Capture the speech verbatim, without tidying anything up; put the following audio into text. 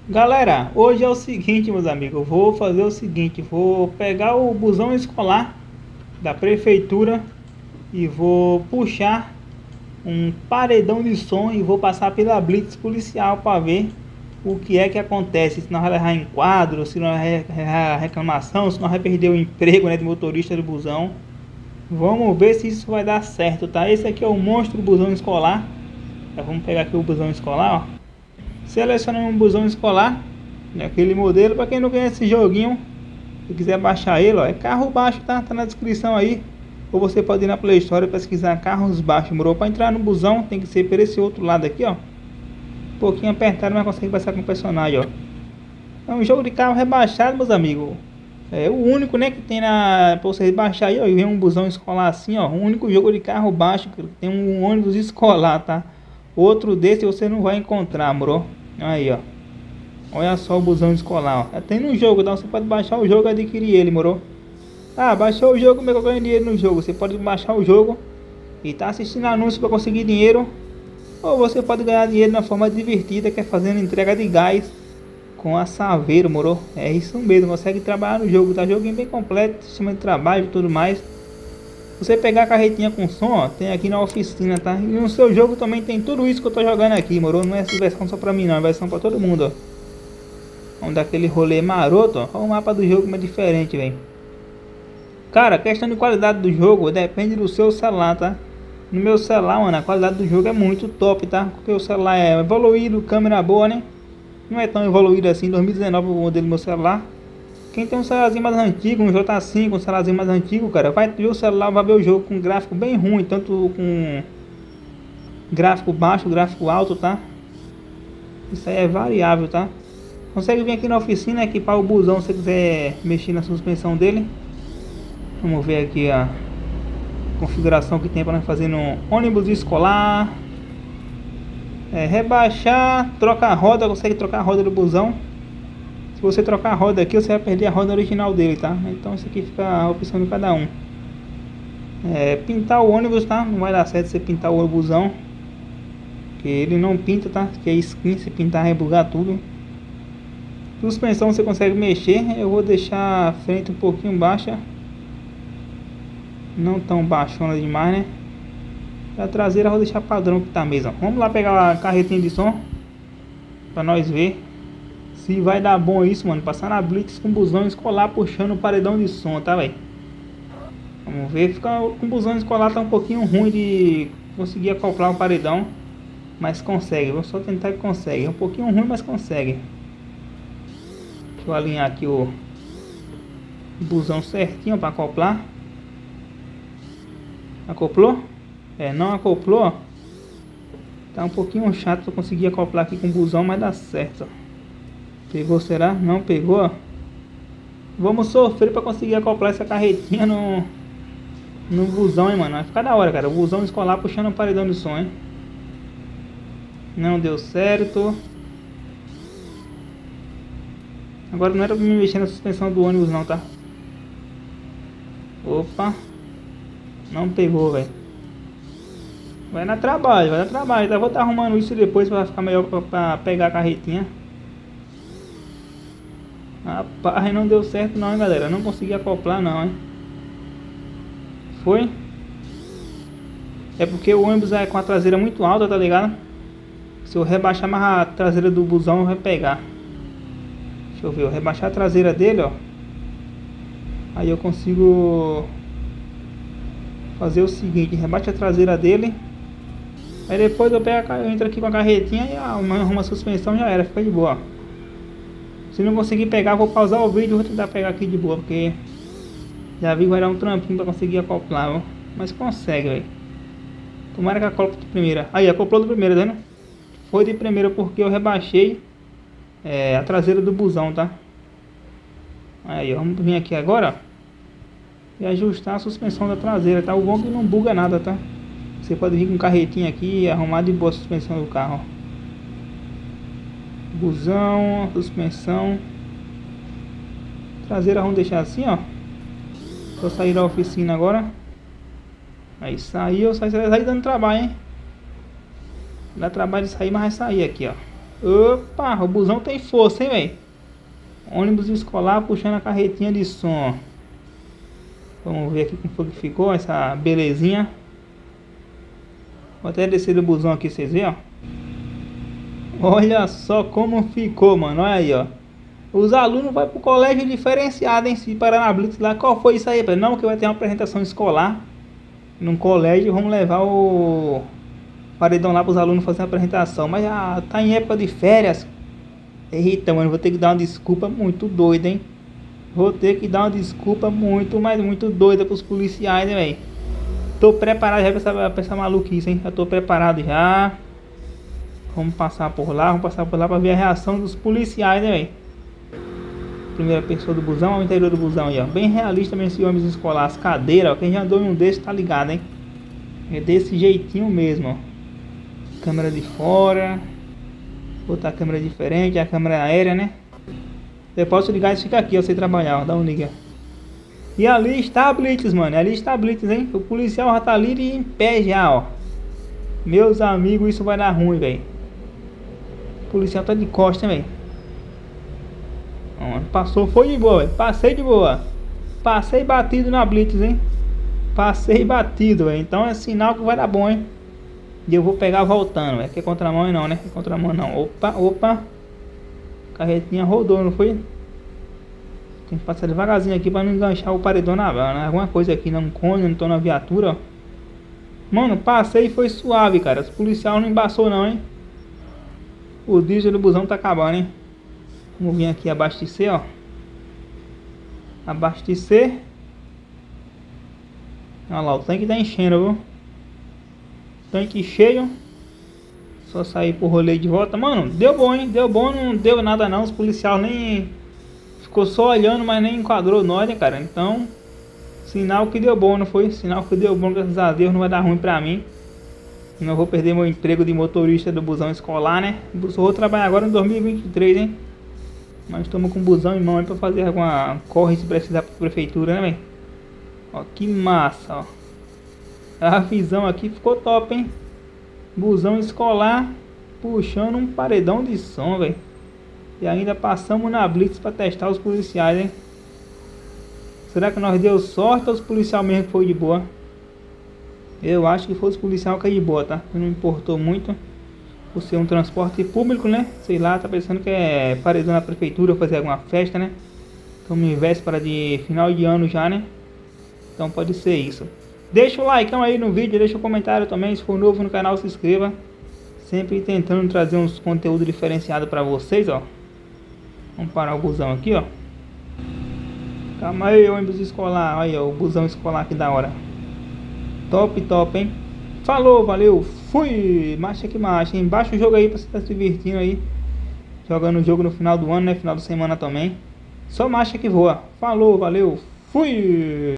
Galera, hoje é o seguinte, meus amigos, eu vou fazer o seguinte, vou pegar o busão escolar da prefeitura e vou puxar um paredão de som e vou passar pela blitz policial para ver o que é que acontece, se nós vai levar enquadro, se nós vai levar reclamação, se nós vai perder o emprego, né, de motorista do busão. Vamos ver se isso vai dar certo, tá? Esse aqui é o monstro busão escolar. Já vamos pegar aqui o busão escolar, ó. Seleciona um busão escolar, aquele modelo. Para quem não conhece esse joguinho, se quiser baixar ele, ó, é carro baixo, tá? Tá na descrição aí. Ou você pode ir na Play Store e pesquisar carros baixos, moro? Para entrar no busão tem que ser por esse outro lado aqui, ó. Um pouquinho apertado, mas consegue passar com o personagem, ó. É um jogo de carro rebaixado, meus amigos. É o único, né, que tem na para vocês baixar aí, ó. E vem um busão escolar assim, ó. O único jogo de carro baixo que tem um ônibus escolar, tá? Outro desse você não vai encontrar, moro? Aí, ó. Olha só o busão escolar, ó. Tem no jogo, então você pode baixar o jogo e adquirir ele, moro? Ah, baixou o jogo, como é que eu ganho dinheiro no jogo? Você pode baixar o jogo e tá assistindo anúncio para conseguir dinheiro. Ou você pode ganhar dinheiro de uma forma divertida, que é fazendo entrega de gás com a Saveiro, moro? É isso mesmo, consegue trabalhar no jogo, tá? Joguinho bem completo, sistema de trabalho e tudo mais. Você pegar a carretinha com som, ó, tem aqui na oficina, tá? E no seu jogo também tem tudo isso que eu tô jogando aqui, moro? Não é essa versão só pra mim não, é versão pra todo mundo, ó. Vamos dar aquele rolê maroto, ó. Olha o mapa do jogo, mas diferente, velho. Cara, a questão de qualidade do jogo depende do seu celular, tá? No meu celular, mano, a qualidade do jogo é muito top, tá? Porque o celular é evoluído, câmera boa, né? Não é tão evoluído assim, dois mil e dezenove o modelo do meu celular. Quem tem um celularzinho mais antigo, um J cinco, um celularzinho mais antigo, cara, vai ver o celular, vai ver o jogo com gráfico bem ruim, tanto com gráfico baixo, gráfico alto, tá? Isso aí é variável, tá? Consegue vir aqui na oficina, equipar o busão se você quiser mexer na suspensão dele. Vamos ver aqui a configuração que tem para nós fazer no ônibus escolar. É, rebaixar, trocar a roda, consegue trocar a roda do busão. Se você trocar a roda aqui, você vai perder a roda original dele, tá? Então isso aqui fica a opção de cada um. É, pintar o ônibus, tá? Não vai dar certo você pintar o busão, que ele não pinta, tá? Que é skin, se pintar vai bugar tudo. Suspensão você consegue mexer. Eu vou deixar a frente um pouquinho baixa, não tão baixona demais, né? A traseira eu vou deixar padrão que tá mesmo. Vamos lá pegar a carretinha de som pra nós ver se vai dar bom isso, mano. Passar na blitz com o busão escolar puxando o paredão de som, tá, velho? Vamos ver. Fica, com o busão escolar tá um pouquinho ruim de conseguir acoplar o paredão, mas consegue. Vou só tentar que consegue. É um pouquinho ruim, mas consegue. Deixa eu alinhar aqui o busão certinho para acoplar. Acoplou? É, não acoplou. Tá um pouquinho chato para conseguir acoplar aqui com o busão, mas dá certo. Pegou, será? Não pegou? Vamos sofrer para conseguir acoplar essa carretinha no no busão, hein, mano. Vai ficar da hora, cara. O busão escolar puxando o paredão de som, hein. Não deu certo. Agora não era pra me mexer na suspensão do ônibus não, tá? Opa. Não pegou, velho. Vai dar trabalho, vai dar trabalho. Tá? Vou estar arrumando isso depois para ficar melhor pra, pra pegar a carretinha. Rapaz, não deu certo não, hein, galera. Não consegui acoplar não, hein. Foi? É porque o ônibus é com a traseira muito alta, tá ligado? Se eu rebaixar mais a traseira do busão, vai pegar. Deixa eu ver, eu rebaixar a traseira dele, ó. Aí eu consigo fazer o seguinte, rebaixa a traseira dele. Aí depois eu pego, eu entro aqui com a carretinha e arrumo a suspensão, já era, fica de boa. Se não conseguir pegar, vou pausar o vídeo e vou tentar pegar aqui de boa, porque já vi que vai dar um trampinho pra conseguir acoplar, ó. Mas consegue, velho. Tomara que acople de primeira. Aí, acoplou de primeira, tá vendo? Foi de primeira porque eu rebaixei é, a traseira do busão, tá? Aí, ó, vamos vir aqui agora, ó, e ajustar a suspensão da traseira, tá? O bom é que não buga nada, tá? Você pode vir com carretinha aqui e arrumar de boa a suspensão do carro, ó. Busão, suspensão. Traseira vamos deixar assim, ó. Vou sair da oficina agora. Aí saiu, sai, sai dando trabalho, hein? Dá trabalho de sair, mas vai sair aqui, ó. Opa, o busão tem força, hein, velho? Ônibus escolar puxando a carretinha de som. Vamos ver aqui como foi que ficou essa belezinha. Vou até descer do busão aqui, vocês verem, ó. Olha só como ficou, mano. Olha aí, ó. Os alunos vão pro colégio diferenciado, hein? Se parar na Blitz lá, qual foi isso aí? Não, que vai ter uma apresentação escolar num colégio. Vamos levar o paredão lá pros alunos fazer a apresentação. Mas já tá em época de férias. Eita, mano, vou ter que dar uma desculpa muito doida, hein? Vou ter que dar uma desculpa muito, mas muito doida pros policiais, né, velho? Tô preparado já pra essa, pra essa maluquice, hein? Já tô preparado já. Vamos passar por lá, vamos passar por lá pra ver a reação dos policiais, né, velho? Primeira pessoa do busão, o interior do busão aí, ó. Bem realista mesmo esse ônibus escolar. As cadeiras, ó. Quem já andou em um desses tá ligado, hein? É desse jeitinho mesmo, ó. Câmera de fora. Botar a câmera diferente, a câmera aérea, né? Eu posso ligar e fica aqui, ó, sem trabalhar, ó. Dá um liga. E ali está a Blitz, mano. Ali está a Blitz, hein? O policial já tá ali em pé já, ó. Meus amigos, isso vai dar ruim, velho. O policial tá de costa, velho. Passou, foi de boa, véio. Passei de boa. Passei batido na Blitz, hein? Passei batido, velho. Então é sinal que vai dar bom, hein? E eu vou pegar voltando, velho. Que é contramão não, né? É contramão não. Opa, opa. Carretinha rodou, não foi? Tem que passar devagarzinho aqui pra não enganchar o paredão na vara, né? Alguma coisa aqui, não cone, não tô na viatura, ó. Mano, passei e foi suave, cara. Os policiais não embaçou não, hein? O diesel do busão tá acabando, hein? Vamos vir aqui abastecer, ó. Abastecer. Olha lá, o tanque tá enchendo, viu? Tanque cheio. Só sair pro rolê de volta. Mano, deu bom, hein? Deu bom, não deu nada não. Os policiais nem... Ficou só olhando, mas nem enquadrou nós, né, cara? Então, sinal que deu bom, não foi? Sinal que deu bom, graças a Deus, não vai dar ruim pra mim. Não vou perder meu emprego de motorista do busão escolar, né? Só vou trabalhar agora em dois mil e vinte e três, hein? Mas estamos com o busão em mão aí pra fazer alguma corre se precisar pra prefeitura, né, velho? Ó, que massa, ó. A visão aqui ficou top, hein? Busão escolar puxando um paredão de som, velho. E ainda passamos na Blitz pra testar os policiais, hein? Será que nós deu sorte ou os policiais mesmo que foi de boa? Eu acho que foi os policiais que é de boa, tá? Não importou muito. Por ser um transporte público, né? Sei lá, tá pensando que é paredão na prefeitura fazer alguma festa, né? Estamos em véspera de final de ano já, né? Então pode ser isso. Deixa o like aí no vídeo, deixa o comentário também. Se for novo no canal, se inscreva. Sempre tentando trazer uns conteúdos diferenciados pra vocês, ó. Vamos parar o busão aqui, ó. Calma aí, ônibus escolar. Aí, ó, o busão escolar que da hora. Top, top, hein? Falou, valeu, fui! Marcha que marcha, hein? Baixa o jogo aí pra você estar se divertindo aí. Jogando o jogo no final do ano, né? Final de semana também. Só marcha que voa. Falou, valeu, fui!